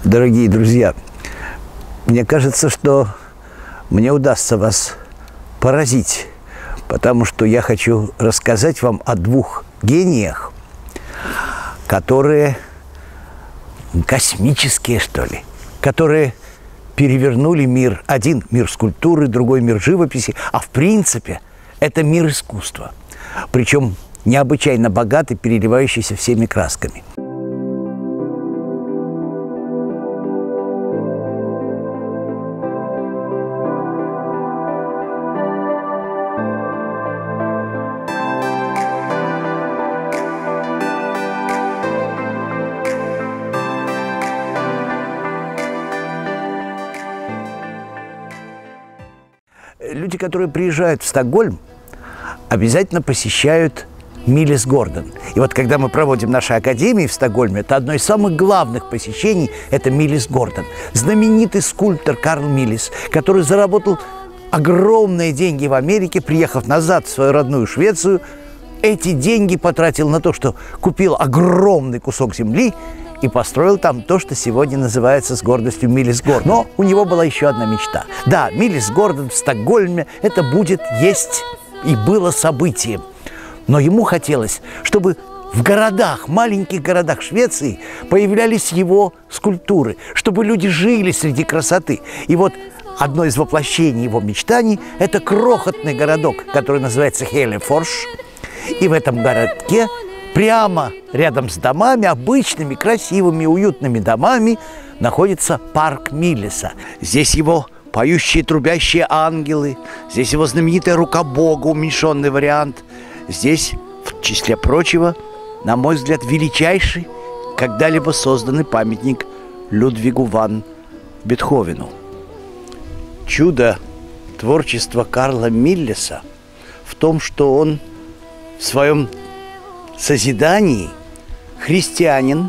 Дорогие друзья, мне кажется, что мне удастся вас поразить, потому что я хочу рассказать вам о двух гениях, которые космические, что ли, которые перевернули мир. Один мир скульптуры, другой мир живописи, а в принципе это мир искусства. Причем необычайно богатый, переливающийся всеми красками. Люди, которые приезжают в Стокгольм, обязательно посещают Милес Гордон. И вот когда мы проводим наши академии в Стокгольме, это одно из самых главных посещений – это Милес Гордон. Знаменитый скульптор Карл Милес, который заработал огромные деньги в Америке, приехав назад в свою родную Швецию, эти деньги потратил на то, что купил огромный кусок земли и построил там то, что сегодня называется с гордостью Милес Гордон. Но у него была еще одна мечта. Да, Милес Гордон в Стокгольме – это будет, есть и было событием. Но ему хотелось, чтобы в городах, маленьких городах Швеции появлялись его скульптуры, чтобы люди жили среди красоты. И вот одно из воплощений его мечтаний – это крохотный городок, который называется Хелефорш. И в этом городке прямо рядом с домами, обычными, красивыми, уютными домами, находится парк Милеса. Здесь его поющие, трубящие ангелы, здесь его знаменитая рука Бога, уменьшенный вариант. Здесь, в числе прочего, на мой взгляд, величайший когда-либо созданный памятник Людвигу ван Бетховену. Чудо творчества Карла Милеса в том, что он в своем созидании христианин,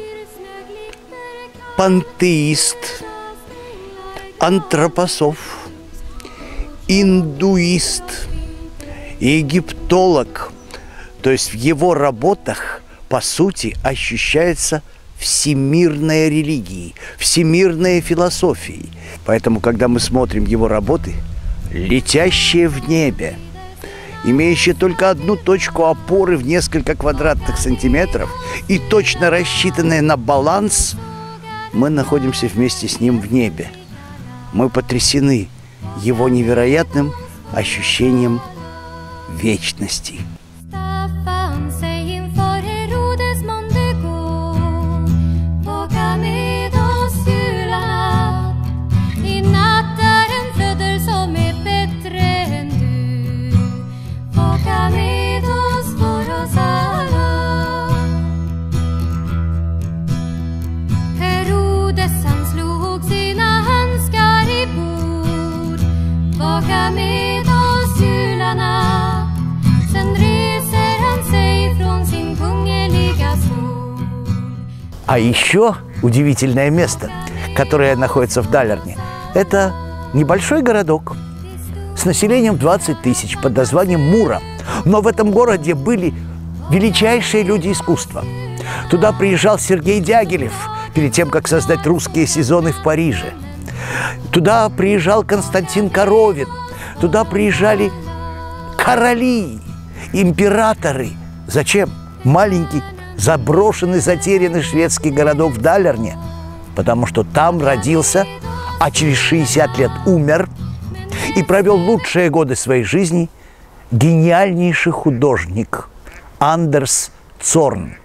пантеист, антропософ, индуист, египтолог. То есть в его работах, по сути, ощущается всемирная религия, всемирная философия. Поэтому, когда мы смотрим его работы, летящие в небе, имеющие только одну точку опоры в несколько квадратных сантиметров и точно рассчитанные на баланс, мы находимся вместе с ним в небе. Мы потрясены его невероятным ощущением вечности. А еще удивительное место, которое находится в Далерне, это небольшой городок с населением 20 тысяч под названием Мура. Но в этом городе были величайшие люди искусства. Туда приезжал Сергей Дягилев перед тем, как создать русские сезоны в Париже. Туда приезжал Константин Коровин. Туда приезжали короли, императоры. Зачем? Маленький, заброшенный, затерянный шведский городок в Далерне, потому что там родился, а через 60 лет умер и провел лучшие годы своей жизни гениальнейший художник Андерс Цорн.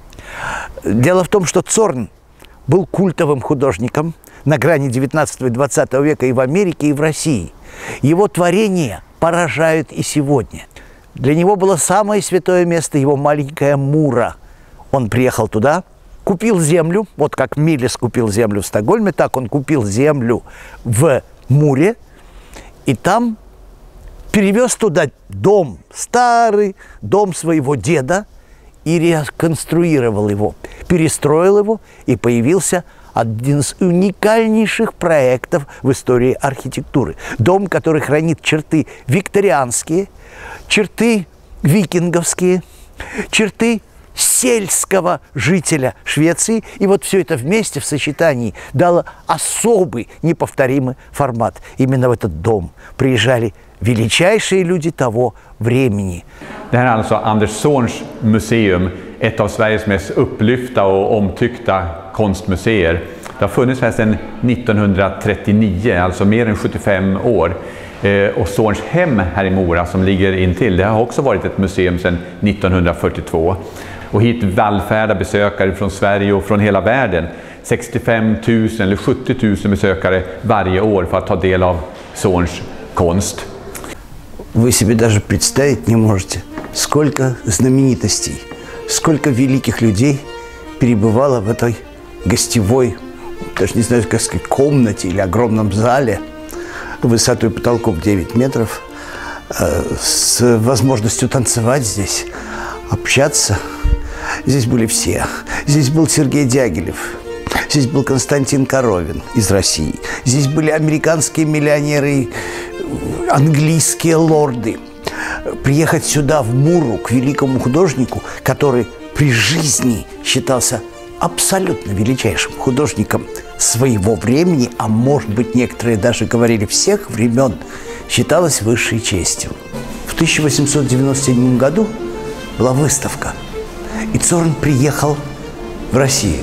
Дело в том, что Цорн был культовым художником на грани 19 и 20 века и в Америке, и в России. Его творения поражают и сегодня. Для него было самое святое место его маленькая Мура. Он приехал туда, купил землю, вот как Милес купил землю в Стокгольме, так он купил землю в Муре, и там перевез туда дом, старый дом своего деда, и реконструировал его, перестроил его, и появился один из уникальнейших проектов в истории архитектуры. Дом, который хранит черты викторианские, черты викинговские, черты сельского жителя Швеции. И вот все это вместе в сочетании дало особый, неповторимый формат. Imенно в этот дом приезжали величайшие люди того времени. Det här är alltså Anders Zorns museum, ett av Sveriges mest upplyfta och omtyckta konstmuseer. Det har funnits här sedan 1939, alltså mer än 75 år. Och Zorns hem här i Mora som ligger intill, det har också varit ett museum sedan 1942. Och hit vallfärdar besökare från Sverige och från hela världen. 65 000 eller 70 000 besökare varje år för att ta del av Zorns konst. Вы себе даже представить не можете, сколько знаменитостей, сколько великих людей перебывало в этой гостевой, даже не знаю, как сказать, комнате или огромном зале высотой потолков 9 метров, с возможностью танцевать здесь, общаться. Здесь были все. Здесь был Сергей Дягилев, здесь был Константин Коровин из России, здесь были американские миллионеры, английские лорды. Приехать сюда, в Муру, к великому художнику, который при жизни считался абсолютно величайшим художником своего времени, а может быть, некоторые даже говорили всех времен, считалось высшей честью. В 1897 году была выставка, и Зорн приехал в Россию.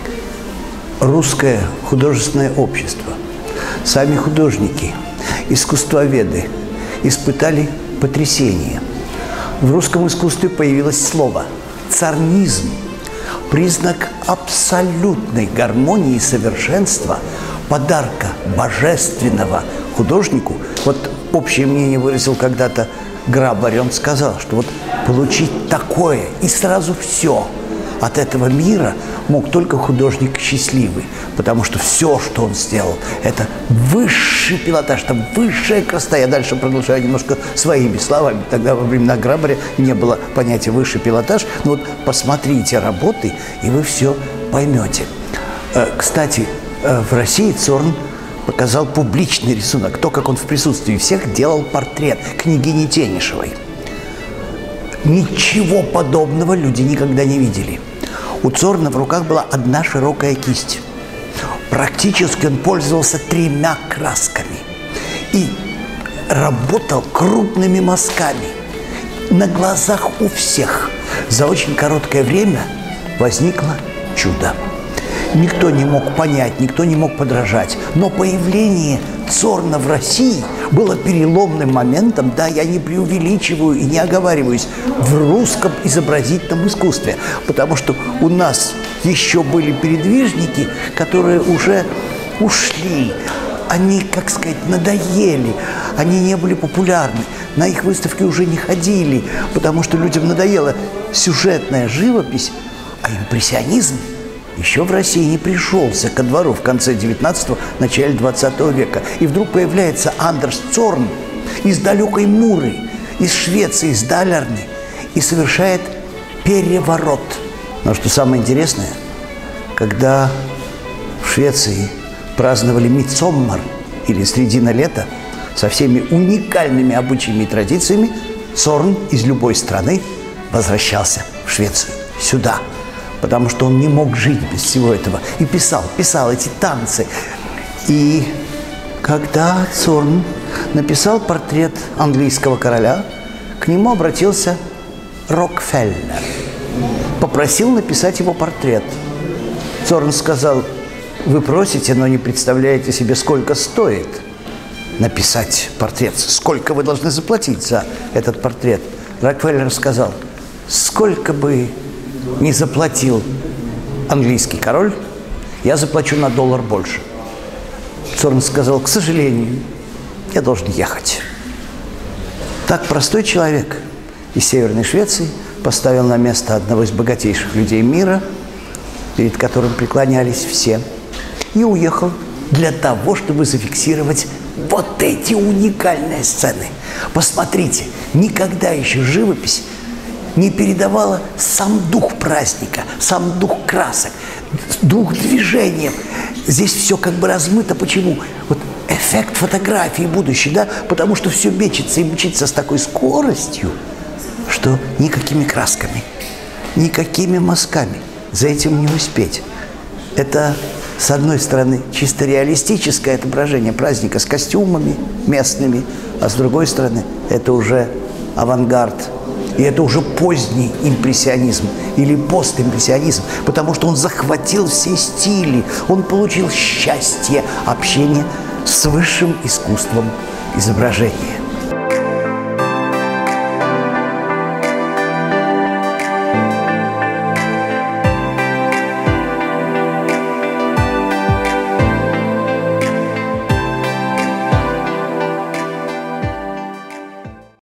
Русское художественное общество, сами художники, искусствоведы испытали потрясение. В русском искусстве появилось слово «царнизм», признак абсолютной гармонии и совершенства, подарка божественного художнику. Вот общее мнение выразил когда-то Грабарь. Он сказал, что вот получить такое и сразу все от этого мира мог только художник счастливый, потому что все, что он сделал, это высший пилотаж, там высшая красота. Я дальше продолжаю немножко своими словами. Тогда во времена Грабаря не было понятия высший пилотаж. Но вот посмотрите работы, и вы все поймете. Кстати, в России Зорн показал публичный рисунок, то, как он в присутствии всех делал портрет княгини Тенишевой. Ничего подобного люди никогда не видели. У Зорна в руках была одна широкая кисть. Практически он пользовался 3 красками и работал крупными мазками на глазах у всех. За очень короткое время возникло чудо. Никто не мог понять, никто не мог подражать. Но появление Зорна в России было переломным моментом, да, я не преувеличиваю и не оговариваюсь, в русском изобразительном искусстве. Потому что у нас еще были передвижники, которые уже ушли. Они, как сказать, надоели, они не были популярны. На их выставки уже не ходили, потому что людям надоела сюжетная живопись, а импрессионизм еще в России не пришелся ко двору в конце 19-го, начале 20 века. И вдруг появляется Андерс Зорн из далекой Муры, из Швеции, из Далярны, и совершает переворот. Но что самое интересное, когда в Швеции праздновали Мидсоммар или Средина лета со всеми уникальными обычаями и традициями, Зорн из любой страны возвращался в Швецию, сюда. Потому что он не мог жить без всего этого. И писал эти танцы. И когда Зорн написал портрет английского короля, к нему обратился Рокфеллер. Попросил написать его портрет. Зорн сказал: вы просите, но не представляете себе, сколько стоит написать портрет. Сколько вы должны заплатить за этот портрет. Рокфеллер сказал: сколько бы не заплатил английский король, я заплачу на $1 больше. Зорн сказал: к сожалению, я должен ехать. Так простой человек из Северной Швеции поставил на место одного из богатейших людей мира, перед которым преклонялись все, и уехал для того, чтобы зафиксировать вот эти уникальные сцены. Посмотрите, никогда еще живопись не передавала сам дух праздника, сам дух красок, дух движения. Здесь все как бы размыто. Почему? Вот эффект фотографии будущей, да? Потому что все мечется и мчится с такой скоростью, что никакими красками никакими мазками. За этим не успеть. Это, с одной стороны, чисто реалистическое отображение праздника с костюмами местными, а с другой стороны, это уже авангард. И это уже поздний импрессионизм или постимпрессионизм, потому что он захватил все стили, он получил счастье общения с высшим искусством изображения.